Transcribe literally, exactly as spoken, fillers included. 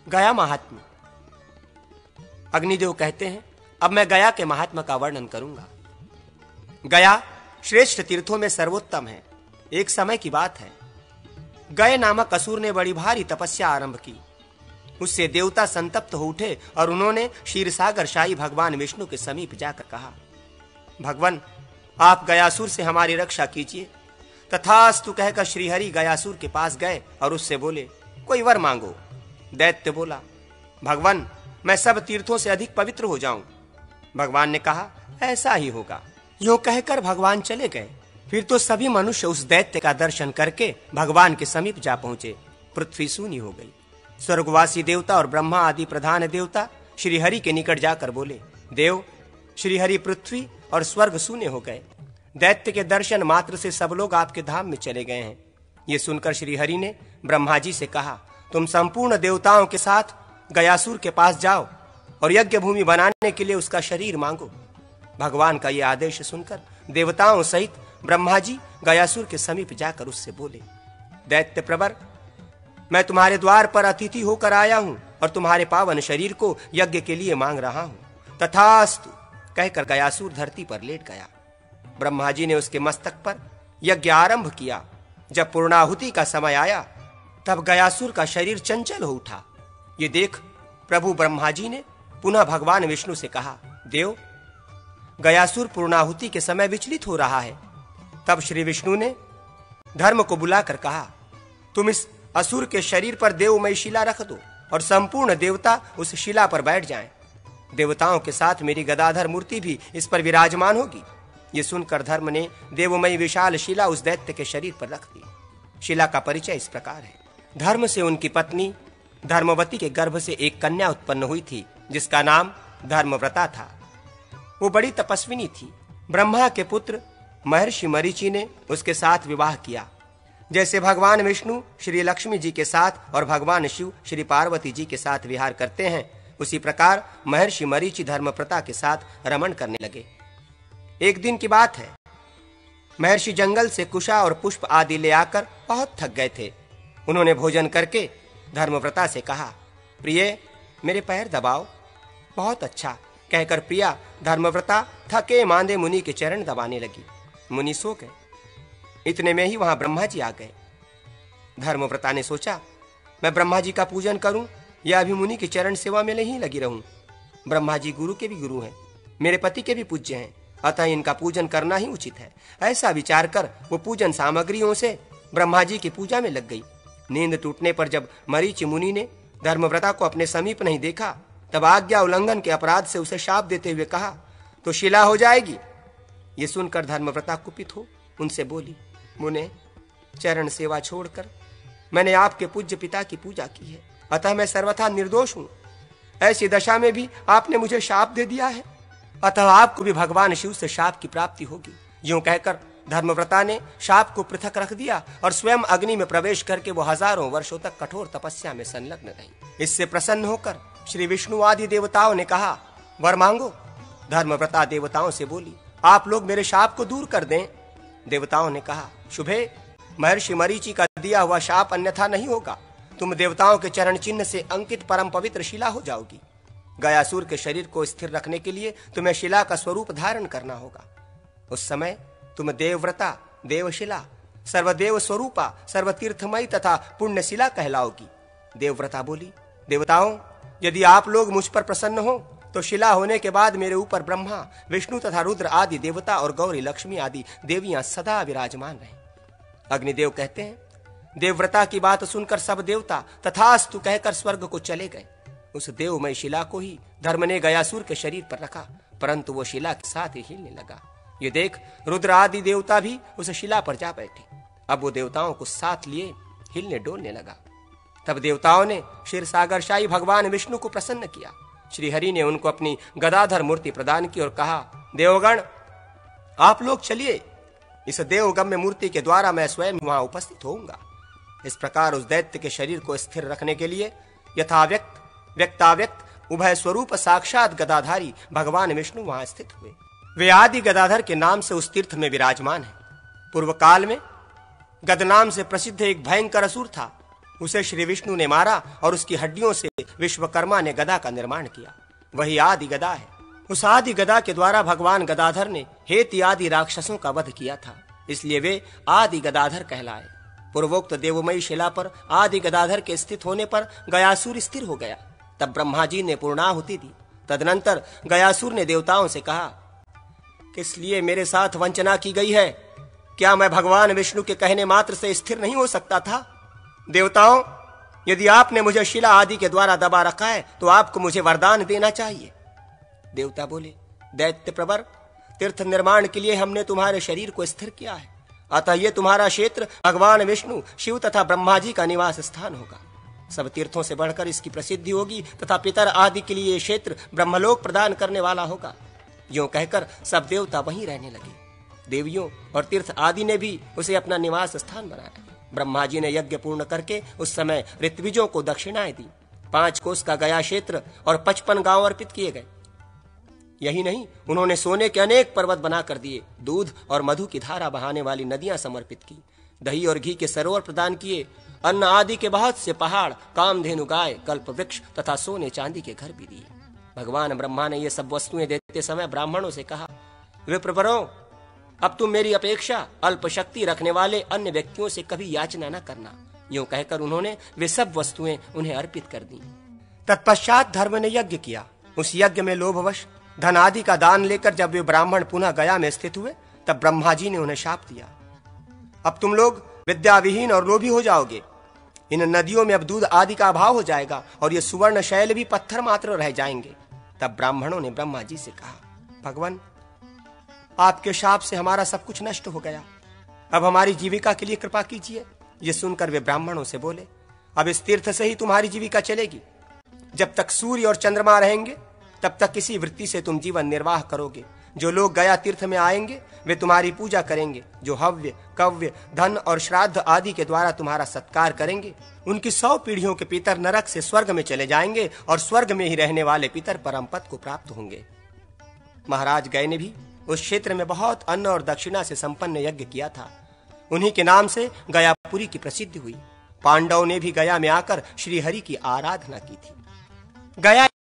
गया महात्म्य। अग्निदेव कहते हैं, अब मैं गया के महात्म्य का वर्णन करूंगा। गया श्रेष्ठ तीर्थों में सर्वोत्तम है। एक समय की बात है, गए नामक असुर ने बड़ी भारी तपस्या आरंभ की। उससे देवता संतप्त हो उठे और उन्होंने क्षीरसागर शाही भगवान विष्णु के समीप जाकर कहा, भगवान आप गयासुर से हमारी रक्षा कीजिए। तथास्तु कहकर श्रीहरि गयासुर के पास गए और उससे बोले, कोई वर मांगो। दैत्य बोला, भगवान मैं सब तीर्थों से अधिक पवित्र हो जाऊं। भगवान ने कहा, ऐसा ही होगा। यूं कहकर भगवान चले गए। फिर तो सभी मनुष्य उस दैत्य का दर्शन करके भगवान के समीप जा पहुंचे। पृथ्वी शून्य हो गई। स्वर्गवासी देवता और ब्रह्मा आदि प्रधान देवता श्रीहरि के निकट जाकर बोले, देव श्रीहरि पृथ्वी और स्वर्ग शून्य हो गए। दैत्य के दर्शन मात्र से सब लोग आपके धाम में चले गए हैं। ये सुनकर श्रीहरि ने ब्रह्मा जी से कहा, तुम संपूर्ण देवताओं के साथ गयासुर के पास जाओ और यज्ञ भूमि बनाने के लिए उसका शरीर मांगो। भगवान का यह आदेश सुनकर देवताओं सहित ब्रह्मा जी गयासुर के समीप जाकर उससे बोले, दैत्य प्रवर मैं तुम्हारे द्वार पर अतिथि होकर आया हूं और तुम्हारे पावन शरीर को यज्ञ के लिए मांग रहा हूं। तथास्तु कहकर गयासुर धरती पर लेट गया। ब्रह्मा जी ने उसके मस्तक पर यज्ञ आरंभ किया। जब पूर्णाहुति का समय आया तब गयासुर का शरीर चंचल हो उठा। ये देख प्रभु ब्रह्मा जी ने पुनः भगवान विष्णु से कहा, देव गयासुर पूर्णाहुति के समय विचलित हो रहा है। तब श्री विष्णु ने धर्म को बुलाकर कहा, तुम इस असुर के शरीर पर देवमयी शिला रख दो और संपूर्ण देवता उस शिला पर बैठ जाएं। देवताओं के साथ मेरी गदाधर मूर्ति भी इस पर विराजमान होगी। ये सुनकर धर्म ने देवमयी विशाल शिला उस दैत्य के शरीर पर रख दी। शिला का परिचय इस प्रकार है। धर्म से उनकी पत्नी धर्मवती के गर्भ से एक कन्या उत्पन्न हुई थी, जिसका नाम धर्मव्रता था। वो बड़ी तपस्विनी थी। ब्रह्मा के पुत्र महर्षि मरीचि ने उसके साथ विवाह किया। जैसे भगवान विष्णु श्री लक्ष्मी जी के साथ और भगवान शिव श्री पार्वती जी के साथ विहार करते हैं, उसी प्रकार महर्षि मरीचि धर्मव्रता के साथ रमण करने लगे। एक दिन की बात है, महर्षि जंगल से कुशा और पुष्प आदि ले आकर बहुत थक गए थे। उन्होंने भोजन करके धर्मव्रता से कहा, प्रिय मेरे पैर दबाओ। बहुत अच्छा कहकर प्रिया धर्मव्रता थके मांदे मुनि के चरण दबाने लगी। मुनि सो गए। इतने में ही वहां ब्रह्मा जी आ गए। धर्मव्रता ने सोचा, मैं ब्रह्मा जी का पूजन करूं या अभी मुनि की चरण सेवा में नहीं लगी रहूं। ब्रह्मा जी गुरु के भी गुरु हैं, मेरे पति के भी पूज्य हैं, अतः इनका पूजन करना ही उचित है। ऐसा विचार कर वो पूजन सामग्रियों से ब्रह्मा जी की पूजा में लग गई। नींद टूटने पर जब मरीचि मुनि ने धर्मव्रता को अपने समीप नहीं देखा, तब आज्ञा उल्लंघन के अपराध से उसे शाप देते हुए कहा, तो शिला हो जाएगी। ये सुनकर धर्मव्रता कुपित हो उनसे बोली, मुने चरण सेवा छोड़कर मैंने आपके पूज्य पिता की पूजा की है, अतः मैं सर्वथा निर्दोष हूं। ऐसी दशा में भी आपने मुझे शाप दे दिया है, अतः आपको भी भगवान शिव से शाप की प्राप्ति होगी। यूं कहकर धर्मव्रता ने शाप को पृथक रख दिया और स्वयं अग्नि में प्रवेश करके वो हजारों वर्षों तक कठोर तपस्या में संलग्न रही। इससे प्रसन्न होकर श्री विष्णु आदि देवताओं ने कहा, वर मांगो। धर्मव्रता देवताओं से बोली, आप लोग मेरे शाप को दूर कर दें। देवताओं ने कहा, शुभे महर्षि मरीचि का दिया हुआ शाप अन्यथा नहीं होगा। तुम देवताओं के चरण चिन्ह से अंकित परम पवित्र शिला हो जाओगी। गयासुर के शरीर को स्थिर रखने के लिए तुम्हें शिला का स्वरूप धारण करना होगा। उस समय तुम देवव्रता, देवशिला, सर्वदेव स्वरूपा, सर्वतीर्थमयी तथा पुण्यशिला कहलाओगी। देवव्रता बोली, देवताओं यदि आप लोग मुझ पर प्रसन्न हो तो शिला होने के बाद मेरे ऊपर ब्रह्मा, विष्णु तथा रुद्र आदि देवता और गौरी लक्ष्मी आदि देवियां सदा विराजमान रहे। अग्निदेव कहते हैं, देवव्रता की बात सुनकर सब देवता तथास्तु कहकर स्वर्ग को चले गए। उस देवमय शिला को ही धर्म ने गयासुर के शरीर पर रखा, परंतु वो शिला के साथ ही हिलने लगा। ये देख रुद्र आदि देवता भी उस शिला पर जा बैठे। अब वो देवताओं को साथ लिए हिलने डोलने लगा। तब देवताओं ने क्षीरसागर शाही भगवान विष्णु को प्रसन्न किया। श्री हरि ने उनको अपनी गदाधर मूर्ति प्रदान की और कहा, देवगण आप लोग चलिए, इस देवगम्य मूर्ति के द्वारा मैं स्वयं वहां उपस्थित होऊंगा। इस प्रकार उस दैत्य के शरीर को स्थिर रखने के लिए यथाव्यक्त व्यक्ताव्यक्त उभय स्वरूप साक्षात गदाधारी भगवान विष्णु वहां स्थित हुए। वे आदि गदाधर के नाम से उस तीर्थ में विराजमान है। पूर्व काल में गद नाम से प्रसिद्ध एक भयंकर असुर था। उसे श्री विष्णु ने मारा और उसकी हड्डियों से विश्वकर्मा ने गदा का निर्माण किया। वही आदि गदा है। उस आदि गदा के द्वारा भगवान गदाधर ने हेति आदि राक्षसों का वध किया था, इसलिए वे आदि गदाधर कहलाए। पूर्वोक्त देवमयी शिला पर आदि गदाधर के स्थित होने पर गयासुर स्थिर हो गया। तब ब्रह्मा जी ने पूर्णाहुति दी। तदनंतर गयासुर ने देवताओं से कहा, किस लिए मेरे साथ वंचना की गई है? क्या मैं भगवान विष्णु के कहने मात्र से स्थिर नहीं हो सकता था? देवताओं, यदि आपने मुझे शिला आदि के द्वारा दबा रखा है तो आपको मुझे वरदान देना चाहिए। देवता बोले, दैत्य प्रवर, तीर्थ निर्माण के लिए हमने तुम्हारे शरीर को स्थिर किया है, अतः ये तुम्हारा क्षेत्र भगवान विष्णु, शिव तथा ब्रह्मा जी का निवास स्थान होगा। सब तीर्थों से बढ़कर इसकी प्रसिद्धि होगी तथा पितर आदि के लिए ये क्षेत्र ब्रह्मलोक प्रदान करने वाला होगा। यूं कहकर सब देवता वहीं रहने लगे। देवियों और तीर्थ आदि ने भी उसे अपना निवास स्थान बनाया। ब्रह्मा जी ने यज्ञ पूर्ण करके उस समय ऋत्विजों को दक्षिणाएं दी। पांच कोस का गया क्षेत्र और पचपन गांव अर्पित किए गए। यही नहीं, उन्होंने सोने के अनेक पर्वत बना कर दिए, दूध और मधु की धारा बहाने वाली नदियां समर्पित की, दही और घी के सरोवर प्रदान किए, अन्न आदि के बहुत से पहाड़, कामधेनु गाय, कल्प वृक्ष तथा सोने चांदी के घर भी दिए। भगवान ब्रह्मा ने ये सब वस्तुएं देते समय ब्राह्मणों से कहा, विप्रवरों, अब तुम मेरी अपेक्षा अल्प शक्ति रखने वाले अन्य व्यक्तियों से कभी याचना न करना। यूं कहकर उन्होंने वे सब वस्तुएं उन्हें अर्पित कर दी। तत्पश्चात धर्म ने यज्ञ किया। उस यज्ञ में लोभवश धन आदि का दान लेकर जब वे ब्राह्मण पुनः गया में स्थित हुए, तब ब्रह्मा जी ने उन्हें शाप दिया, अब तुम लोग विद्याविहीन और लोभी हो जाओगे। इन नदियों में अब दूध आदि का अभाव हो जाएगा और ये सुवर्ण शैल भी पत्थर मात्र रह जाएंगे। तब ब्राह्मणों ने ब्रह्मा जी से कहा, भगवान, आपके शाप से हमारा सब कुछ नष्ट हो गया, अब हमारी जीविका के लिए कृपा कीजिए। ये सुनकर वे ब्राह्मणों से बोले, अब इस तीर्थ से ही तुम्हारी जीविका चलेगी। जब तक सूर्य और चंद्रमा रहेंगे तब तक किसी वृत्ति से तुम जीवन निर्वाह करोगे। जो लोग गया तीर्थ में आएंगे वे तुम्हारी पूजा करेंगे। जो हव्य, कव्य, धन और श्राद्ध आदि के द्वारा तुम्हारा सत्कार करेंगे, उनकी सौ पीढ़ियों के पितर नरक से स्वर्ग में चले जाएंगे और स्वर्ग में ही रहने वाले पितर परम पद को प्राप्त होंगे। महाराज गय ने भी उस क्षेत्र में बहुत अन्न और दक्षिणा से संपन्न यज्ञ किया था। उन्हीं के नाम से गयापुरी की प्रसिद्धि हुई। पांडवों ने भी गया में आकर श्री हरि की आराधना की थी। गया